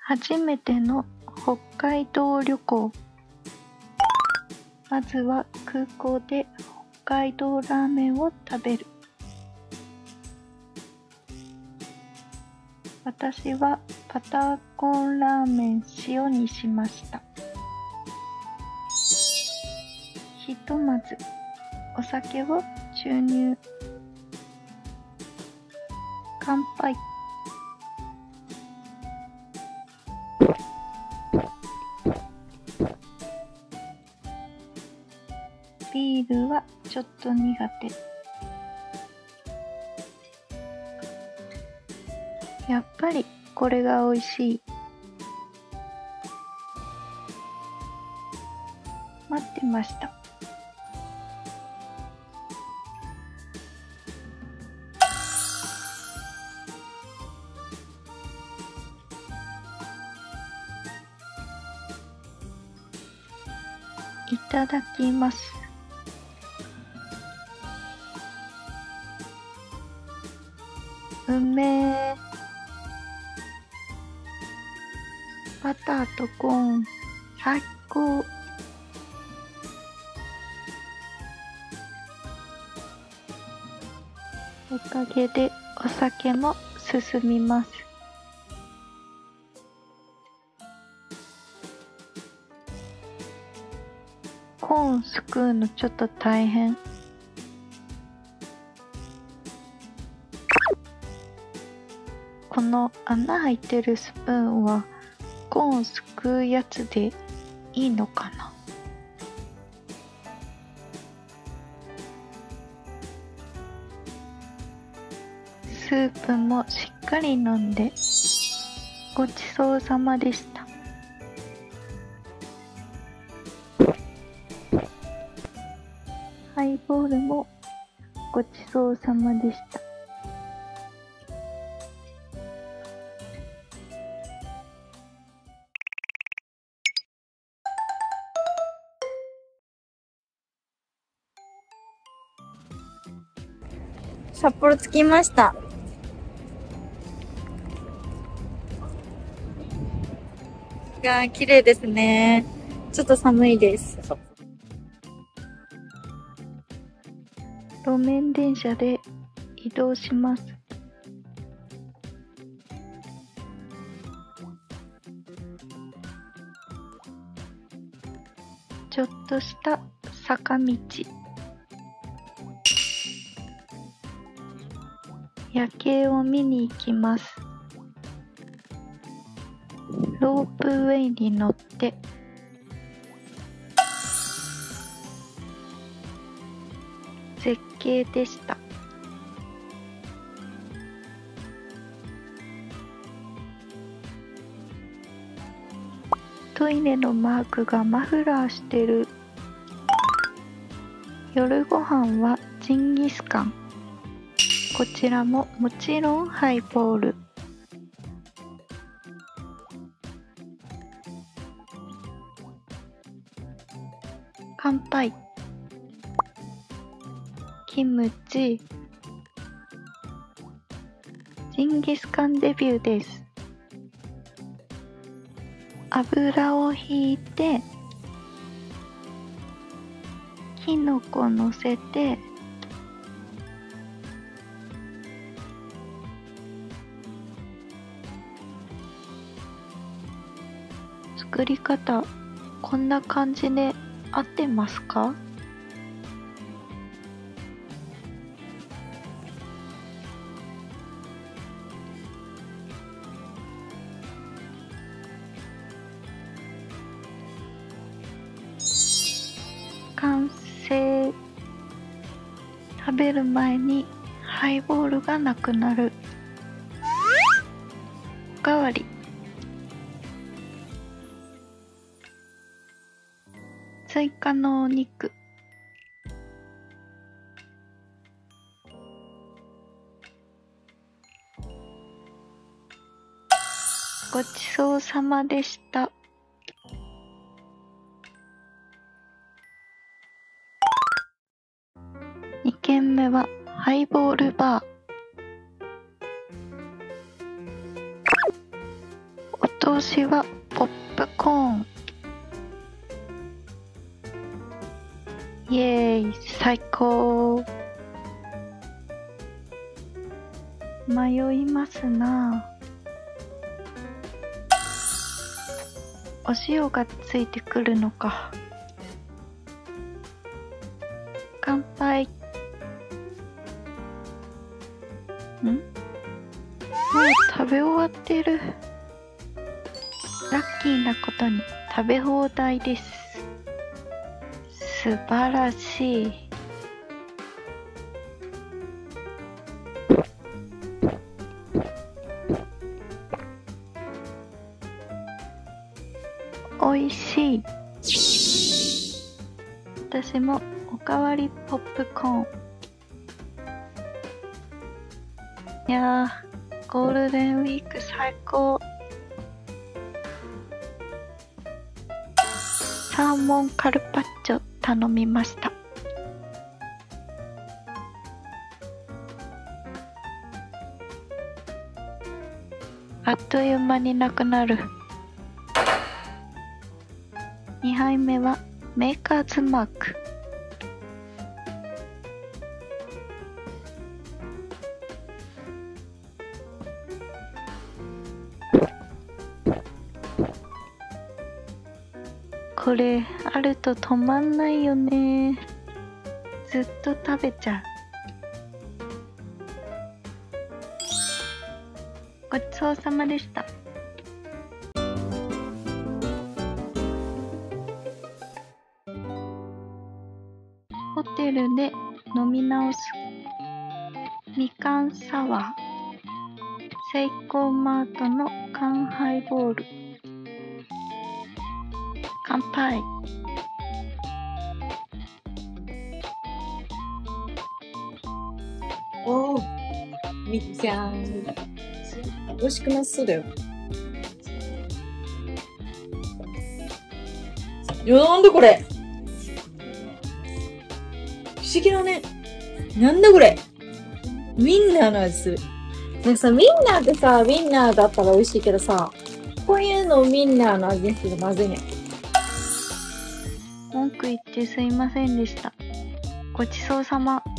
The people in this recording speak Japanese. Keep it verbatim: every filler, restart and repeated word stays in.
初めての北海道旅行。まずは空港で北海道ラーメンを食べる。私はパターコンラーメン塩にしました。ひとまずお酒を注入。乾杯。ビールはちょっと苦手。やっぱりこれが美味しい。待ってました。いただきます。うめー。バターとコーン最高。おかげでお酒も進みます。コーンすくうのちょっと大変。この穴開いてるスプーンはコーンすくうやつでいいのかな。スープもしっかり飲んでごちそうさまでした。ハイボールもごちそうさまでした。 札幌着きました。がー、綺麗ですね。ちょっと寒いです。 路面電車で移動します。ちょっとした坂道。夜景を見に行きます。ロープウェイに乗って絶景でした。トイレのマークがマフラーしてる。夜ご飯はジンギスカン。こちらももちろんハイボール。乾杯。キムチ。ジンギスカンデビューです。油をひいてきのこのせて作り方こんな感じで合ってますか？完成。食べる前にハイボールがなくなる。おかわり。追加のお肉。ごちそうさまでした。にけんめはハイボールバー。 通しはポップコーン。イエーイ、最高。迷いますな。お塩がついてくるのか。乾杯。ん？もう食べ終わってる。ラッキーなことに食べ放題です。素晴らしい。おいしい。私もおかわりポップコーン。いやー、ゴールデンウィーク最高。サーモンカルパッチョ頼みました。あっという間になくなる。にはいめはメーカーズマーク。これあると止まんないよね。ずっと食べちゃう。ごちそうさまでした。ホテルで飲み直す。みかんサワー。セイコーマートの缶ハイボール。乾杯。 おー、みっちゃん。美味しくなさそうだよ。いや、なんだこれ。不思議だね。なんだこれ。ウィンナーの味する。なんかさ、ウィンナーってさ、ウィンナーだったら美味しいけどさ、こういうのをウィンナーの味にするとまずいね。 文句言ってすいませんでした。ごちそうさま。